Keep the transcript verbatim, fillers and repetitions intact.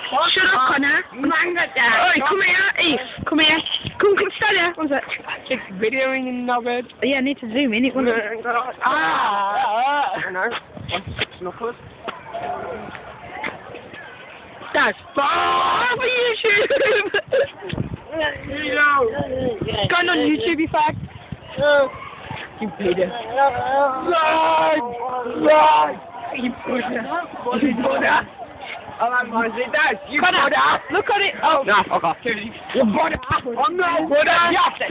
Shut up, Connor. Oi, come here, Eve. Come here. Come, come, stand here. One sec. It's videoing in now, bed. Yeah, I need to zoom in. It won't. Ah! I know. Knuckles. That's far for YouTube. You know. It's going on YouTube, you fag. You pedo. Run! Run! You pussy. You bugger. I like my sit down. You Connor, bugger. look at it. Oh. No, okay. You bugger. I'm not bugger. Yes.